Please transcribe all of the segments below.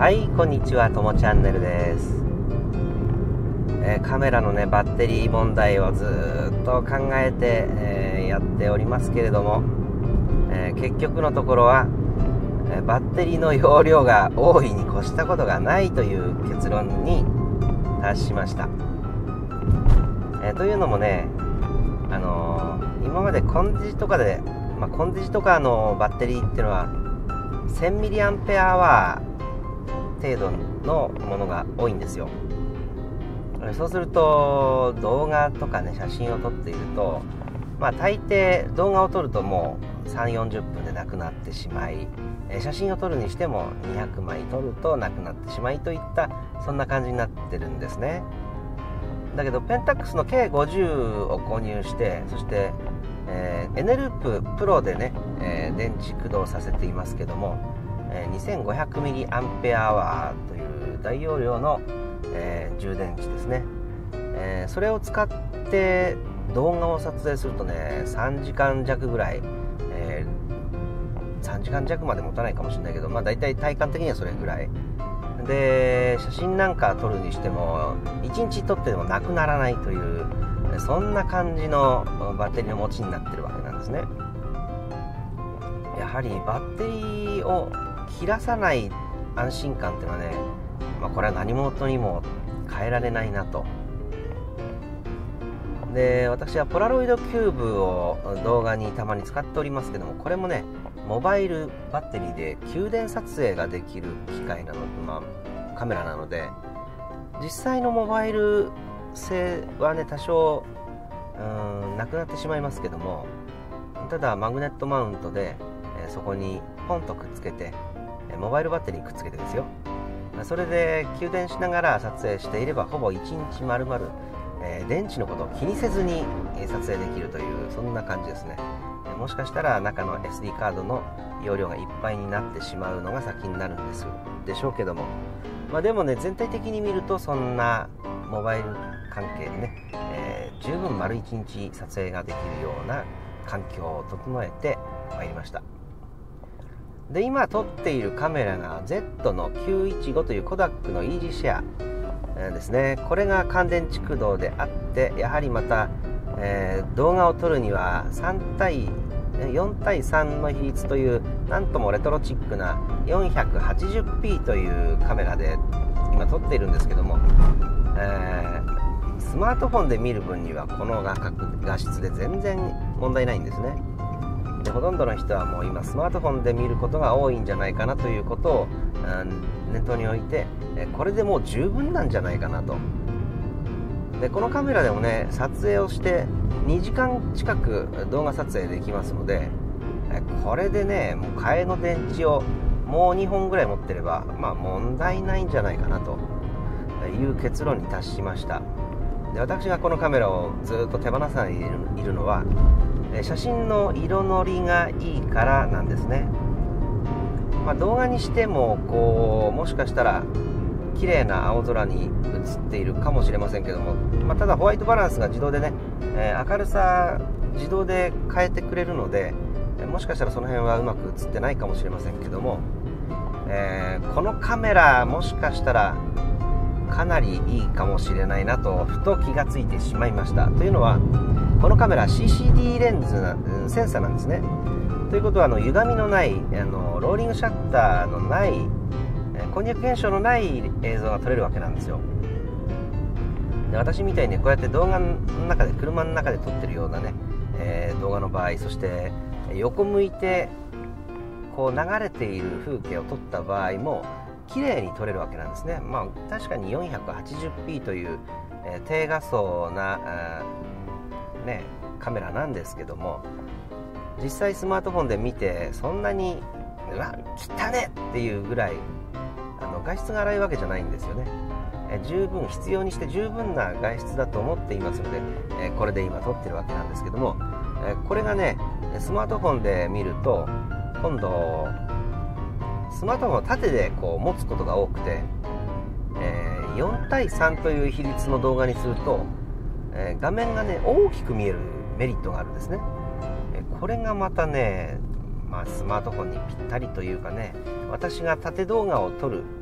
はい、こんにちは、ともチャンネルです。カメラのねバッテリー問題をずっと考えて、やっておりますけれども、結局のところは、バッテリーの容量が多いに越したことがないという結論に達しました。というのもね、今までコンデジとかで、コンデジとかのバッテリーっていうのは 1000mAh程度のものが多いんですよ。そうすると動画とかね写真を撮っていると、大抵動画を撮るともう 3,40 分でなくなってしまい、写真を撮るにしても200枚撮るとなくなってしまいといったそんな感じになってるんですね。だけどペンタックスの K50 を購入して、そして、エネループプロでね、電池駆動させていますけども、2500mAh という大容量の、充電池ですね。それを使って動画を撮影するとね3時間弱ぐらい、3時間弱まで持たないかもしれないけど、だいたい体感的にはそれぐらいで、写真なんか撮るにしても1日撮ってもなくならないという、そんな感じのバッテリーの持ちになってるわけなんですね。やはりバッテリーを切らさない安心感っていうのはね、これは何事にも変えられないなと。で、私はポラロイドキューブを動画にたまに使っておりますけども、これもねモバイルバッテリーで給電撮影ができる機械なの、カメラなので、実際のモバイル性はね多少なくなってしまいますけども、ただマグネットマウントでそこにポンとくっつけて、モバイルバッテリーくっつけてですよ、それで給電しながら撮影していればほぼ1日丸々、電池のことを気にせずに撮影できるという、そんな感じですね。もしかしたら中の SD カードの容量がいっぱいになってしまうのが先になるんでしょうけども、でもね全体的に見るとそんなモバイル関係でね、十分丸1日撮影ができるような環境を整えてまいりました。で、今撮っているカメラが Z の915というコダックのイージーシェアですね。これが乾電池駆動であって、やはりまた、動画を撮るには4対3の比率という、なんともレトロチックな 480p というカメラで今撮っているんですけども、スマートフォンで見る分にはこの画質で全然問題ないんですね。で、ほとんどの人はもう今スマートフォンで見ることが多いんじゃないかなということを念頭に置いて、これでもう十分なんじゃないかなと。で、このカメラでもね撮影をして2時間近く動画撮影できますので、これでねもう替えの電池をもう2本ぐらい持ってれば問題ないんじゃないかなという結論に達しました。で、私がこのカメラをずっと手放さないでいるのは、写真の色のりがいいからなんですね。動画にしてももしかしたら綺麗な青空に映っているかもしれませんけども、ただホワイトバランスが自動でね、明るさ自動で変えてくれるので、もしかしたらその辺はうまく映ってないかもしれませんけども、このカメラもしかしたらかなりいいかもしれないなとふと気がついてしまいました。というのは、このカメラ CCD レンズセンサーなんですね。ということは歪みのないローリングシャッターのない、こんにゃく現象のない映像が撮れるわけなんですよ。で、私みたいにこうやって動画の中で車の中で撮ってるようなね、動画の場合、そして横向いて流れている風景を撮った場合も綺麗に撮れるわけなんですね。確かに 480p という、低画素なカメラなんですけども、実際スマートフォンで見てそんなに汚ねっていうぐらい画質が荒いわけじゃないんですよね。十分必要にして十分な画質だと思っていますので、これで今撮ってるわけなんですけども、これがねスマートフォンで見ると今度スマートフォンを縦で持つことが多くて、4対3という比率の動画にすると、画面がね大きく見えるメリットがあるんですね。これがまたね、スマートフォンにぴったりというかね、私が縦動画を撮る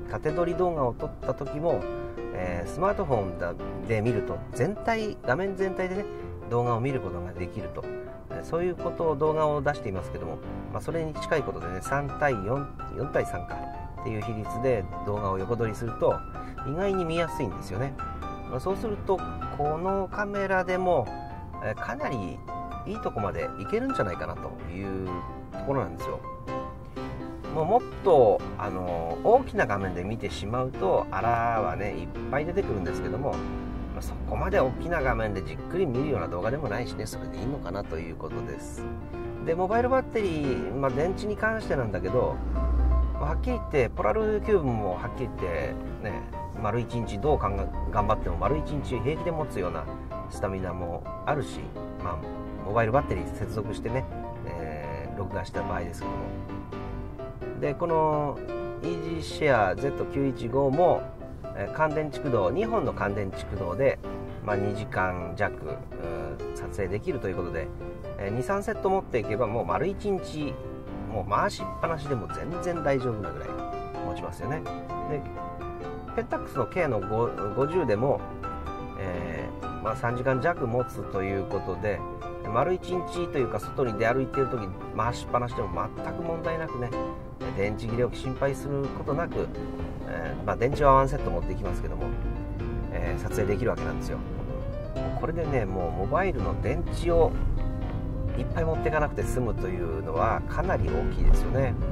縦撮り動画を撮った時も、スマートフォンで見ると画面全体でね動画を見ることができると、そういうことを動画を出していますけども、それに近いことでね3対4対3かっていう比率で動画を横撮りすると意外に見やすいんですよね。そうするとこのカメラでもかなりいいとこまでいけるんじゃないかなというところなんですよ。もっと大きな画面で見てしまうとあらはねいっぱい出てくるんですけども、そこまで大きな画面でじっくり見るような動画でもないしね、それでいいのかなということです。でモバイルバッテリー、電池に関してなんだけど、はっきり言ってポラロイドキューブもはっきり言ってね丸1日どう頑張っても丸1日平気で持つようなスタミナもあるし、モバイルバッテリー接続してね、録画した場合ですけども、でこの EasyShare Z915 も乾電池駆動2本の乾電池駆動で、2時間弱撮影できるということで、23セット持っていけばもう丸1日もう回しっぱなしでも全然大丈夫なぐらい持ちますよね。でペンタックスの K の50でも、3時間弱持つということで丸1日というか外に出歩いている時に回しっぱなしでも全く問題なくね、電池切れを心配することなく、電池は1セット持っていきますけども、撮影できるわけなんですよ。これでねもうモバイルの電池をいっぱい持っていかなくて済むというのはかなり大きいですよね。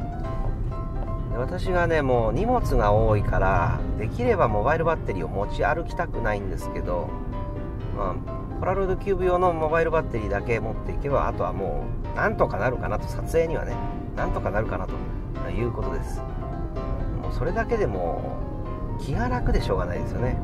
私がねもう荷物が多いからできればモバイルバッテリーを持ち歩きたくないんですけど、ポラロイドキューブ用のモバイルバッテリーだけ持っていけばあとはもうなんとかなるかなと、撮影にはねなんとかなるかなということです。もうそれだけでも気が楽でしょうがないですよね。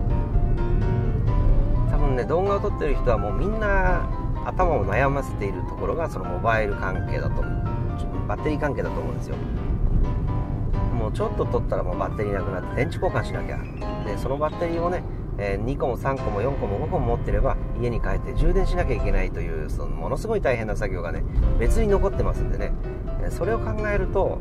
多分ね動画を撮ってる人はもうみんな頭を悩ませているところがそのモバイル関係だとバッテリー関係だと思うんですよ。もうちょっと撮ったらもうバッテリーなくなって電池交換しなきゃ、でそのバッテリーをね、2個も3個も4個も5個も持ってれば家に帰って充電しなきゃいけないというそのものすごい大変な作業がね別に残ってますんでね、それを考えると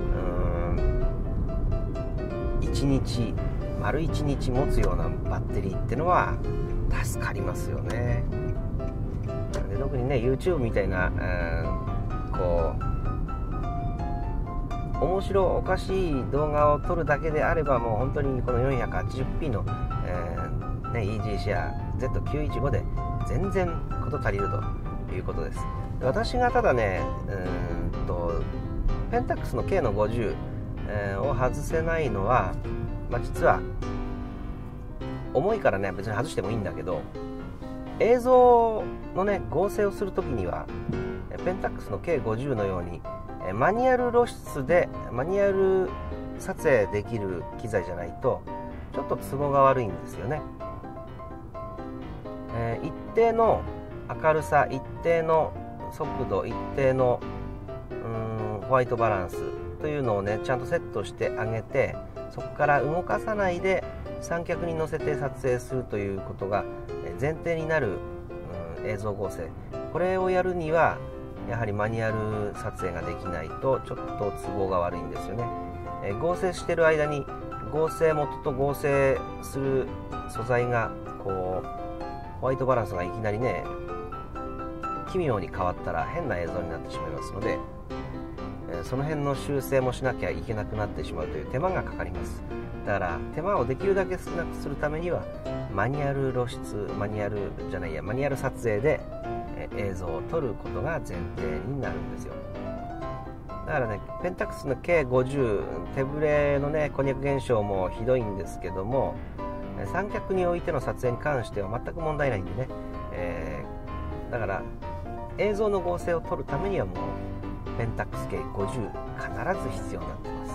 丸1日持つようなバッテリーってのは助かりますよね。で特にね YouTube みたいな、面白おかしい動画を撮るだけであればもう本当にこの 480p の、EasyShare Z915 で全然事足りるということです。私がただねペンタックスの K の50、を外せないのは、実は重いからね別に外してもいいんだけど、映像のね合成をするときにはペンタックスの K50 のようにマニュアル露出でマニュアル撮影できる機材じゃないとちょっと都合が悪いんですよね。一定の明るさ、一定の速度、一定のホワイトバランスというのをねちゃんとセットしてあげて、そこから動かさないで三脚に乗せて撮影するということが前提になる映像合成、これをやるにはやはりマニュアル撮影ができないとちょっと都合が悪いんですよね。合成してる間に合成元と合成する素材がホワイトバランスがいきなりね奇妙に変わったら変な映像になってしまいますので、その辺の修正もしなきゃいけなくなってしまうという手間がかかります。だから手間をできるだけ少なくするためにはマニュアル撮影で映像を撮ることが前提になるんですよ。だからねペンタックスの K50 手ブレのねこんにゃく現象もひどいんですけども、三脚においての撮影に関しては全く問題ないんでね、だから映像の合成を撮るためにはもうペンタックス K50 必ず必要になってます。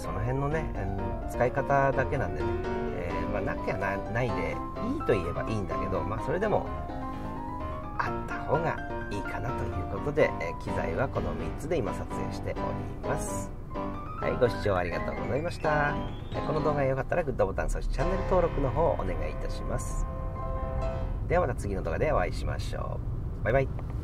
その辺のね使い方だけなんでね、なきゃないでいいと言えばいいんだけど、それでもあった方がいいかなということで、機材はこの3つで今撮影しております。はい、ご視聴ありがとうございました。この動画が良かったらグッドボタン、そしてチャンネル登録の方をお願いいたします。ではまた次の動画でお会いしましょう。バイバイ。